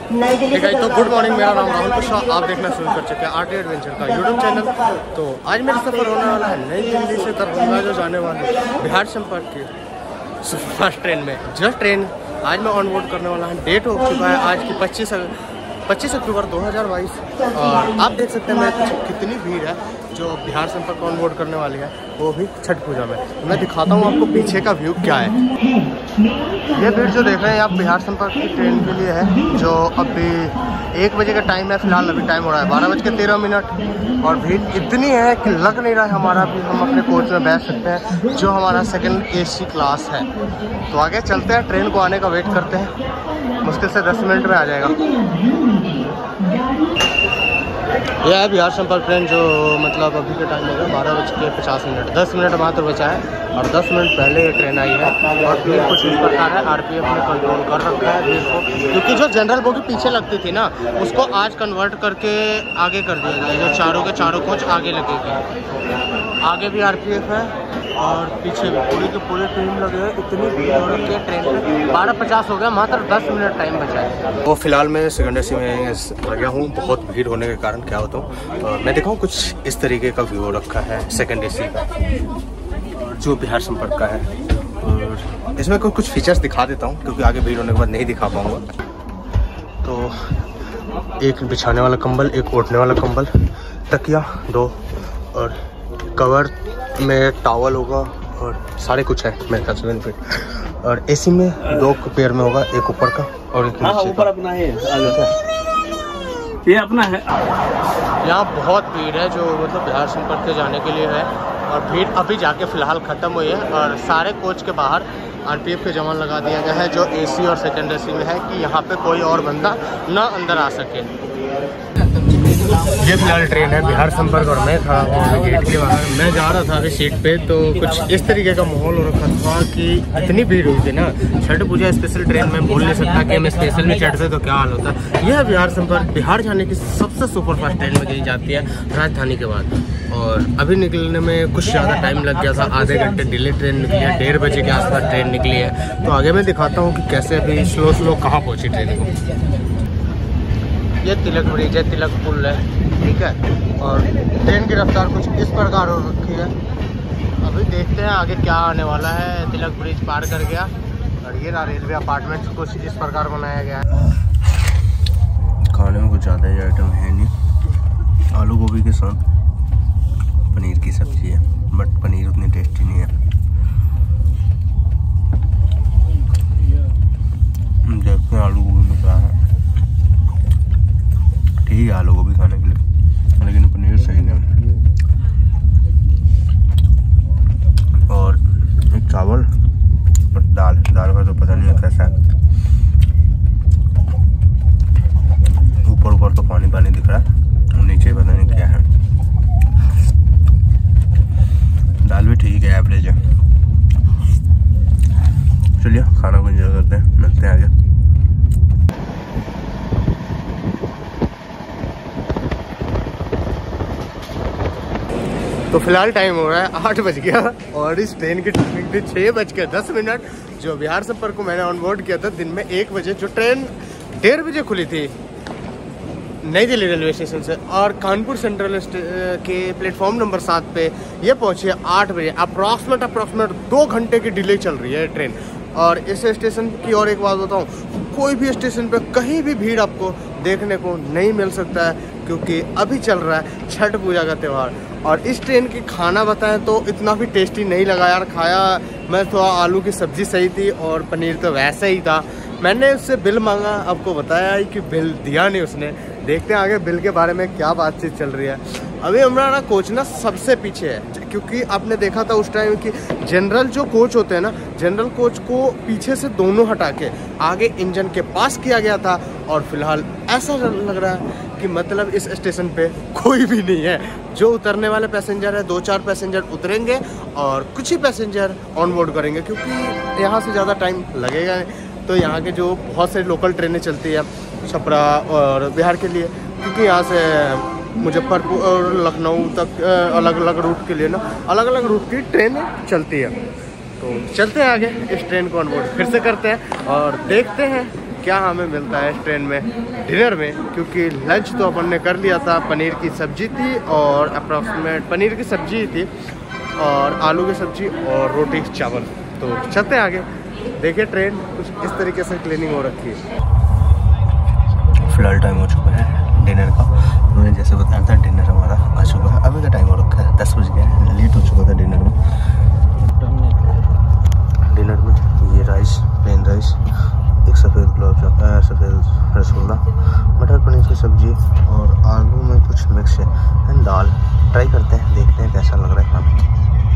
तो good morning, मेरा नाम राहुल प्रसाद। आप देखना शुरू कर चुके हैं आरटी एडवेंचर का यूट्यूब चैनल। तो आज मेरा सफ़र होने वाला है नई दिल्ली से दरभंगा जो जाने वाले बिहार संपर्क की सुपरफास्ट ट्रेन में। जस्ट ट्रेन आज मैं ऑन बोर्ड करने वाला हूँ। डेट हो चुका है आज की 25 अक्टूबर 2022 और आप देख सकते हैं मेरे पीछे कितनी भीड़ है जो बिहार संपर्क ऑन बोर्ड करने वाली है, वो भी छठ पूजा में। मैं दिखाता हूँ आपको पीछे का व्यू क्या है। ये भीड़ जो देख रहे हैं आप बिहार संपर्क की ट्रेन के लिए है, जो अभी 1 बजे का टाइम है। फिलहाल अभी टाइम हो रहा है 12:13 और भीड़ इतनी है कि लग नहीं रहा है हमारा भी हम अपने कोच में बैठ सकते हैं, जो हमारा सेकंड AC क्लास है। तो आगे चलते हैं, ट्रेन को आने का वेट करते हैं। मुश्किल से 10 मिनट में आ जाएगा। यह है बिहार संपर्क ट्रेन, जो मतलब अभी के टाइम हो गया 12:50। 10 मिनट मात्र बचा है और 10 मिनट पहले ये ट्रेन आई है। और भीड़ कुछ इस प्रकार है, RPF ने कंट्रोल कर रखा है भीड़ को, क्योंकि जो जनरल बोगी पीछे लगती थी ना, उसको आज कन्वर्ट करके आगे कर दिया गया। जो चारों के चारों कोच आगे लगेगी। आगे भी RPF है और पीछे भी पूरी की पूरी ट्रेन लगे है। इतनी भीड़ हो रखी है ट्रेन में। 12:50 हो गया, मात्र 10 मिनट टाइम बचा है। वो फिलहाल मैं सेकंड AC में आ गया हूँ। बहुत भीड़ होने के कारण क्या होता हूँ मैं दिखाऊँ कुछ इस तरीके का व्यू रखा है सेकंड AC का, जो बिहार संपर्क का है। और इसमें कुछ फीचर्स दिखा देता हूँ, क्योंकि आगे भीड़ होने के बाद नहीं दिखा पाऊँगा। तो एक बिछाने वाला कंबल, एक ओढ़ने वाला कंबल, तकिया 2 और कवर में टॉवल होगा और सारे कुछ है मेरे ख्याल से बेनिफिट। और AC में 2 पेयर में होगा, एक ऊपर का और एक नीचे का। ऊपर अपना है, ये अपना है। यहाँ बहुत भीड़ है जो मतलब बिहार संपर्क के जाने के लिए है, और भीड़ अभी जाके फिलहाल ख़त्म हुई है। और सारे कोच के बाहर RPF के जवान लगा दिया गया है, जो AC और सेकंड AC में है, कि यहाँ पे कोई और बंदा ना अंदर आ सके। ये फिलहाल ट्रेन है बिहार संपर्क और मैं था गेट के बाहर। मैं जा रहा था अभी सीट पे, तो कुछ इस तरीके का माहौल हो रखा था कि इतनी भीड़ हुई थी ना। छठ पूजा स्पेशल ट्रेन में बोल नहीं सकता कि हम स्पेशल में चढ़ते तो क्या हाल होता। यह बिहार संपर्क बिहार जाने की सबसे सुपरफास्ट ट्रेन में कही जाती है राजधानी के बाद। और अभी निकलने में कुछ ज़्यादा टाइम लग गया था, आधे घंटे डिले ट्रेन निकली है। 1:30 बजे के आसपास ट्रेन निकली है। तो आगे मैं दिखाता हूँ कि कैसे अभी स्लो कहाँ पहुँची ट्रेन को। ये तिलक ब्रिज है, तिलक पुल है, ठीक है। और ट्रेन की रफ्तार कुछ इस प्रकार हो रखी है। अभी देखते हैं आगे क्या आने वाला है। तिलक ब्रिज पार कर गया और ये ना रेलवे अपार्टमेंट कुछ इस प्रकार बनाया गया है। खाने में कुछ ज़्यादा ही आइटम है नहीं। आलू गोभी के साथ पनीर की सब्जी है, बट पनीर उतनी टेस्टी नहीं है। देखते हैं आलू गोभी में क्या है। ठीक है आलू गोभी खाने के लिए, लेकिन पनीर सही नहीं। और एक चावल और दाल का तो पता नहीं है कैसा है। ऊपर तो पानी दिख रहा है, नीचे पता नहीं क्या है। दाल भी ठीक है, एवरेज है। चलिए खाना को एंजॉय करते हैं, मिलते हैं आगे। तो फिलहाल टाइम हो रहा है 8 बज गया और इस ट्रेन की टाइमिंग थी 6:10, जो बिहार संपर्क को मैंने ऑन बोर्ड किया था दिन में 1 बजे। जो ट्रेन 1:30 बजे खुली थी नई दिल्ली रेलवे स्टेशन से, और कानपुर सेंट्रल के प्लेटफॉर्म नंबर 7 पे ये पहुंची है 8 बजे। अप्रॉक्सीमेट 2 घंटे की डिले चल रही है ट्रेन। और इस स्टेशन की और एक बात बताऊं, कोई भी स्टेशन पे कहीं भी भीड़ आपको देखने को नहीं मिल सकता है, क्योंकि अभी चल रहा है छठ पूजा का त्यौहार। और इस ट्रेन की खाना बताएं तो इतना भी टेस्टी नहीं लगा यार। खाया मैं तो आलू की सब्ज़ी सही थी और पनीर तो वैसे ही था। मैंने उससे बिल मांगा, आपको बताया ही कि बिल दिया नहीं उसने। देखते हैं आगे बिल के बारे में क्या बातचीत चल रही है। अभी हमारा कोच ना सबसे पीछे है, क्योंकि आपने देखा था उस टाइम कि जनरल जो कोच होते हैं ना, जनरल कोच को पीछे से दोनों हटा के आगे इंजन के पास किया गया था। और फिलहाल ऐसा लग रहा है कि मतलब इस स्टेशन पे कोई भी नहीं है। जो उतरने वाले पैसेंजर है, 2-4 पैसेंजर उतरेंगे और कुछ ही पैसेंजर ऑन बोर्ड करेंगे, क्योंकि यहाँ से ज़्यादा टाइम लगेगा नहीं। तो यहाँ के जो बहुत सारी लोकल ट्रेनें चलती है छपरा और बिहार के लिए, क्योंकि यहाँ से मुजफ्फरपुर और लखनऊ तक अलग अलग रूट के लिए ना अलग अलग रूट की ट्रेनें चलती है। तो चलते हैं आगे, इस ट्रेन को ऑन बोर्ड फिर से करते हैं और देखते हैं क्या हमें मिलता है ट्रेन में डिनर में, क्योंकि लंच तो अपन ने कर लिया था। पनीर की सब्जी थी और अप्रॉक्सीमेट पनीर की सब्जी थी और आलू की सब्जी और रोटी चावल। तो चलते हैं आगे, देखिए ट्रेन कुछ इस तरीके से क्लीनिंग हो रखी है। फिलहाल टाइम हो चुका है डिनर का। मैंने जैसे बताया था डिनर हमारा आ चुका है। अभी का टाइम हो रखा है 10 बज गया है, लेट हो चुका था डिनर में। डिनर में ये राइस, प्लेन राइस, एक सफ़ेद सफ़ेद रसगुल्ला, मटर पनीर की सब्जी और आलू में कुछ मिक्स है एंड दाल। ट्राई करते हैं, देखते हैं कैसा लग रहा है खाना।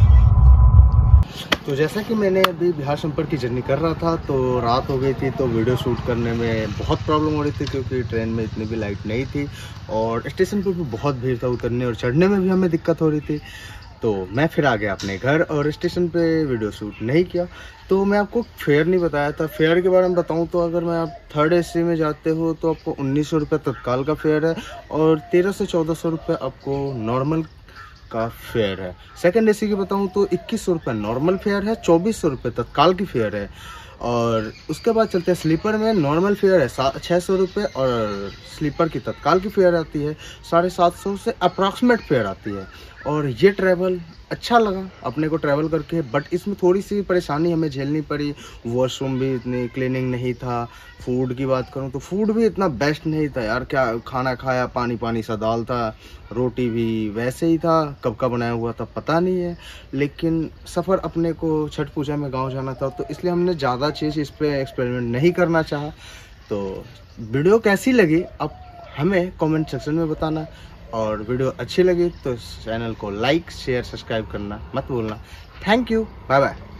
तो जैसा कि मैंने अभी बिहार संपर्क की जर्नी कर रहा था तो रात हो गई थी, तो वीडियो शूट करने में बहुत प्रॉब्लम हो रही थी क्योंकि ट्रेन में इतनी भी लाइट नहीं थी और स्टेशन पर भी बहुत भीड़ था। उतरने और चढ़ने में भी हमें दिक्कत हो रही थी। तो मैं फिर आ गया अपने घर और स्टेशन पे वीडियो शूट नहीं किया। तो मैं आपको फेयर नहीं बताया था। फेयर के बारे में बताऊं तो अगर मैं आप 3rd AC में जाते हो तो आपको 1900 रुपये तत्काल का फेयर है और 1300 से 1400 रुपये आपको नॉर्मल का फेयर है। 2nd AC की बताऊं तो 2100 रुपये नॉर्मल फेयर है, 2400 रुपये तत्काल की फेयर है। और उसके बाद चलते हैं स्लीपर में। नॉर्मल फेयर है 600 रुपये और स्लीपर की तत्काल की फेयर आती है 750 से अप्रॉक्सीमेट फेयर आती है। और ये ट्रैवल अच्छा लगा अपने को ट्रैवल करके, बट इसमें थोड़ी सी परेशानी हमें झेलनी पड़ी। वॉशरूम भी इतनी क्लीनिंग नहीं था। फूड की बात करूं तो फूड भी इतना बेस्ट नहीं था यार। क्या खाना खाया, पानी पानी सा दाल था, रोटी भी वैसे ही था, कब का बनाया हुआ था पता नहीं है। लेकिन सफ़र अपने को छठ पूजा में गांव जाना था तो इसलिए हमने ज़्यादा चीज़ इस पर एक्सपेरिमेंट नहीं करना चाहा। तो वीडियो कैसी लगी अब हमें कमेंट सेक्शन में बताना, और वीडियो अच्छी लगी तो चैनल को लाइक शेयर सब्सक्राइब करना मत भूलना। Thank you, bye bye.